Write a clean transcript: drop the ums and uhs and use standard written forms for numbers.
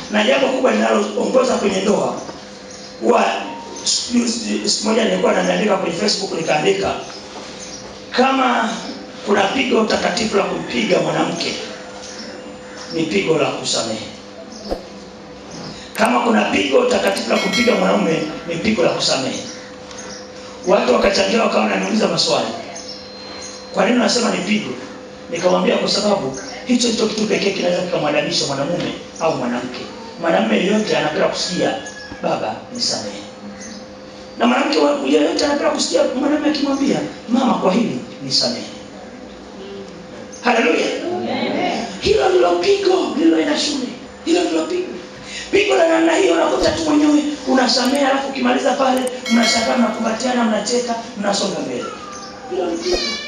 Na jambo kubwa linaloongoza kwenye ndoa, siku moja nilikuwa naandika kwenye Facebook, nikaandika kama kuna pigo takatifu la kumpiga mwanamke ni pigo la kusamehe. Kama kuna pigo takatifu la kumpiga mwanaume ni pigo la kusamehe. Watu wakachangia wakawa wananiuliza maswali. Kwa nini nasema ni pigo? Nikamwambia kwa sababu hicho ndicho kitu pekee kinaweza kumwadabisha mwanamume au mwanamke. Mwanamume yeyote anapenda kusikia baba nisamehe. Na mwanamke yeyote anapenda kusikia mwanamume akimwambia mama kwa hili nisamehe. Haleluya. Hilo ndilo pigo lililoenda shule. Hilo ndilo pigo. Pigo la namna hiyo unakuta tu mwenyewe unasamehe, alafu ukimaliza pale mnashangaa, mnakumbatiana, mnacheka, mnasonga mbele. Hilo ni pigo.